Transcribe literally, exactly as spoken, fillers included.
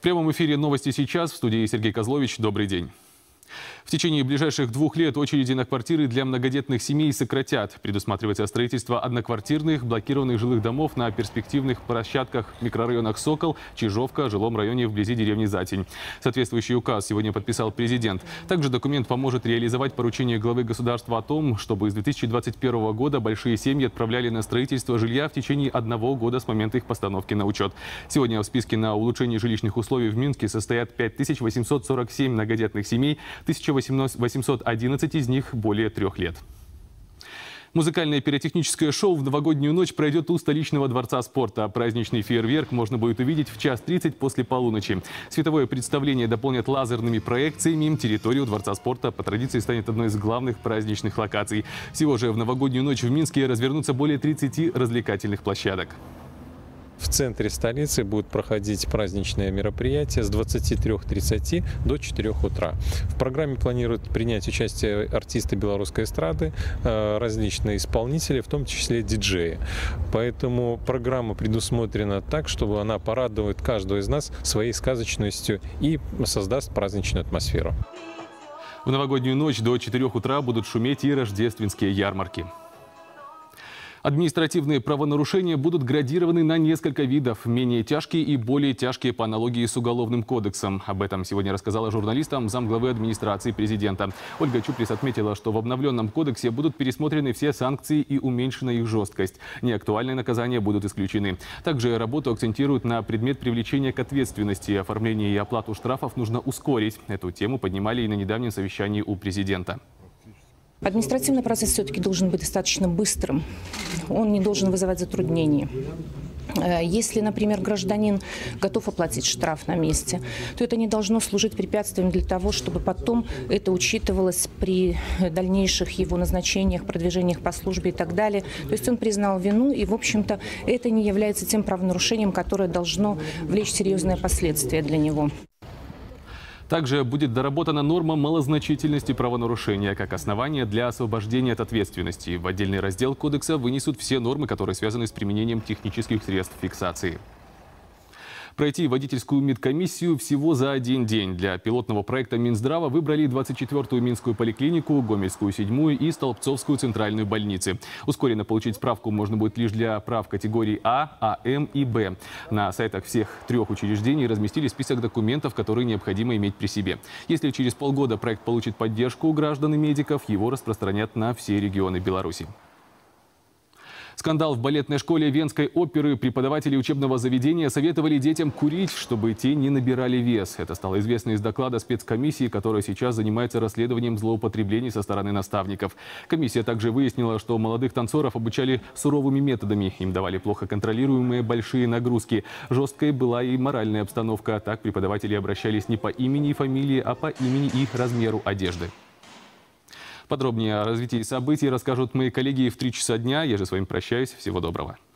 В прямом эфире «Новости сейчас». В студии Сергей Козлович. Добрый день. В течение ближайших двух лет очереди на квартиры для многодетных семей сократят. Предусматривается строительство одноквартирных, блокированных жилых домов на перспективных площадках в микрорайонах Сокол, Чижовка, жилом районе вблизи деревни Затень. Соответствующий указ сегодня подписал президент. Также документ поможет реализовать поручение главы государства о том, чтобы с две тысячи двадцать первого года большие семьи отправляли на строительство жилья в течение одного года с момента их постановки на учет. Сегодня в списке на улучшение жилищных условий в Минске состоят пять тысяч восемьсот сорок семь многодетных семей, тысяча восемьсот одиннадцать из них более трех лет. Музыкальное пиротехническое шоу в новогоднюю ночь пройдет у столичного дворца спорта. Праздничный фейерверк можно будет увидеть в час тридцать после полуночи. Световое представление дополнят лазерными проекциями. Территорию дворца спорта по традиции станет одной из главных праздничных локаций. Всего же в новогоднюю ночь в Минске развернутся более тридцати развлекательных площадок. В центре столицы будут проходить праздничные мероприятия с двадцати трёх тридцати до четырёх утра. В программе планируют принять участие артисты белорусской эстрады, различные исполнители, в том числе диджеи. Поэтому программа предусмотрена так, чтобы она порадует каждого из нас своей сказочностью и создаст праздничную атмосферу. В новогоднюю ночь до четырёх утра будут шуметь и рождественские ярмарки. Административные правонарушения будут градированы на несколько видов, менее тяжкие и более тяжкие по аналогии с Уголовным кодексом. Об этом сегодня рассказала журналистам замглавы администрации президента. Ольга Чуплис отметила, что в обновленном кодексе будут пересмотрены все санкции и уменьшена их жесткость. Неактуальные наказания будут исключены. Также работу акцентируют на предмет привлечения к ответственности. Оформление и оплату штрафов нужно ускорить. Эту тему поднимали и на недавнем совещании у президента. Административный процесс все-таки должен быть достаточно быстрым. Он не должен вызывать затруднений. Если, например, гражданин готов оплатить штраф на месте, то это не должно служить препятствием для того, чтобы потом это учитывалось при дальнейших его назначениях, продвижениях по службе и так далее. То есть он признал вину, и, в общем-то, это не является тем правонарушением, которое должно влечь серьезные последствия для него. Также будет доработана норма малозначительности правонарушения как основание для освобождения от ответственности. В отдельный раздел кодекса вынесут все нормы, которые связаны с применением технических средств фиксации. Пройти водительскую медкомиссию всего за один день. Для пилотного проекта Минздрава выбрали двадцать четвёртую Минскую поликлинику, Гомельскую седьмую и Столбцовскую центральную больницы. Ускоренно получить справку можно будет лишь для прав категорий А, АМ и Б. На сайтах всех трех учреждений разместили список документов, которые необходимо иметь при себе. Если через полгода проект получит поддержку у граждан и медиков, его распространят на все регионы Беларуси. Скандал в балетной школе Венской оперы. Преподаватели учебного заведения советовали детям курить, чтобы те не набирали вес. Это стало известно из доклада спецкомиссии, которая сейчас занимается расследованием злоупотреблений со стороны наставников. Комиссия также выяснила, что молодых танцоров обучали суровыми методами. Им давали плохо контролируемые большие нагрузки. Жесткой была и моральная обстановка. Так преподаватели обращались не по имени и фамилии, а по имени и размеру одежды. Подробнее о развитии событий расскажут мои коллеги в три часа дня. Я же с вами прощаюсь. Всего доброго.